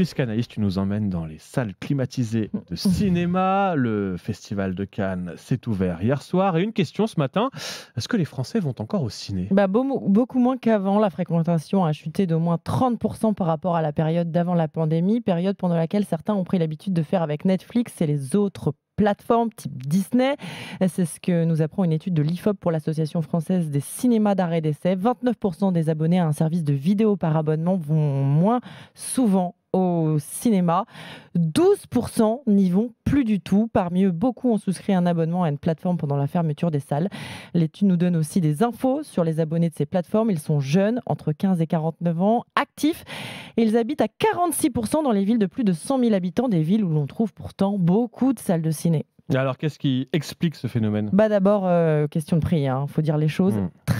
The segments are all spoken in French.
Puisqu'Anaïs, tu nous emmènes dans les salles climatisées de cinéma, le Festival de Cannes s'est ouvert hier soir. Et une question ce matin, est-ce que les Français vont encore au ciné ? Beaucoup moins qu'avant. La fréquentation a chuté d'au moins 30% par rapport à la période d'avant la pandémie, période pendant laquelle certains ont pris l'habitude de faire avec Netflix et les autres plateformes type Disney. C'est ce que nous apprend une étude de l'IFOP pour l'Association française des cinémas d'arrêt d'essai. 29% des abonnés à un service de vidéo par abonnement vont moins souvent au cinéma. 12% n'y vont plus du tout. Parmi eux, beaucoup ont souscrit un abonnement à une plateforme pendant la fermeture des salles. L'étude nous donne aussi des infos sur les abonnés de ces plateformes. Ils sont jeunes, entre 15 et 49 ans, actifs. Et ils habitent à 46% dans les villes de plus de 100 000 habitants, des villes où l'on trouve pourtant beaucoup de salles de ciné. Alors, qu'est-ce qui explique ce phénomène ? D'abord, question de prix, faut dire les choses.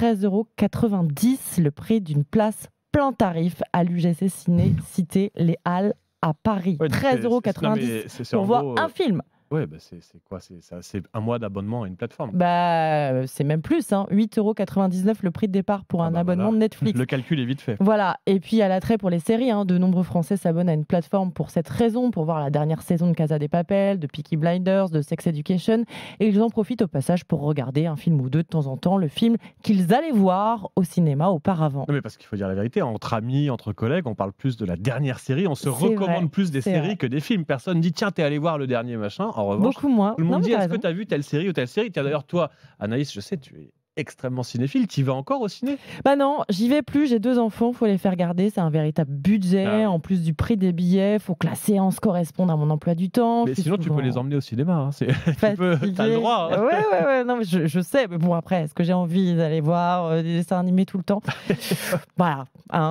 13,90 € le prix d'une place plein tarif à l'UGC Ciné, cité Les Halles à Paris. 13,90 € pour voir un film. Ouais, c'est quoi ? C'est un mois d'abonnement à une plateforme. C'est même plus, 8,99 € le prix de départ pour un abonnement de Netflix. Le calcul est vite fait. Voilà, et puis il y a l'attrait pour les séries. De nombreux Français s'abonnent à une plateforme pour cette raison, pour voir la dernière saison de Casa de Papel, de Peaky Blinders, de Sex Education, et ils en profitent au passage pour regarder un film ou deux de temps en temps, le film qu'ils allaient voir au cinéma auparavant. Non mais parce qu'il faut dire la vérité, entre amis, entre collègues, on parle plus de la dernière série, on se recommande plus des séries que des films. Personne dit tiens, t'es allé voir le dernier machin. En revanche, beaucoup moins. Tout le monde dit est-ce que tu as vu telle série ou telle série ? Tiens, d'ailleurs, toi, Anaïs, je sais, tu es extrêmement cinéphile. Tu y vas encore au ciné ? Non, j'y vais plus. J'ai 2 enfants, il faut les faire garder. C'est un véritable budget. En plus du prix des billets, il faut que la séance corresponde à mon emploi du temps. Mais sinon, tu peux les emmener au cinéma. Tu as le droit. Ouais. Non, mais je sais. Mais bon, après, est-ce que j'ai envie d'aller voir des dessins animés tout le temps ? Voilà.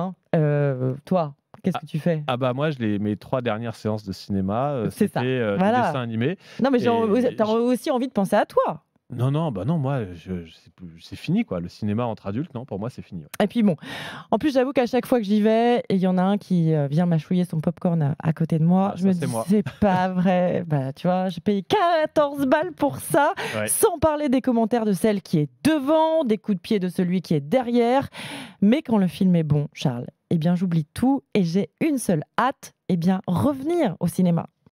Toi, qu'est-ce que tu fais ? Moi, mes 3 dernières séances de cinéma, c'était des dessins animés. Non, mais t'as aussi envie de penser à toi. Non, moi, c'est fini, quoi. Le cinéma entre adultes, non, pour moi, c'est fini. Ouais. Et puis en plus, j'avoue qu'à chaque fois que j'y vais, il y en a un qui vient mâchouiller son popcorn à côté de moi. Je me dis, c'est pas vrai. Tu vois, j'ai payé 14 balles pour ça, sans parler des commentaires de celle qui est devant, des coups de pied de celui qui est derrière. Mais quand le film est bon, Charles, j'oublie tout et j'ai une seule hâte, revenir au cinéma.